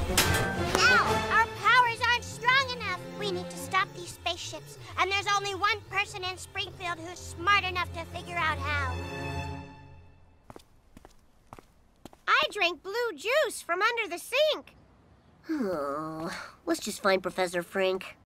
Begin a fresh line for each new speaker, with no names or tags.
No, our powers aren't strong enough. We need to stop these spaceships, and there's only one person in Springfield who's smart enough to figure out how. I drank blue juice from under the sink.
Oh, let's just find Professor Frink.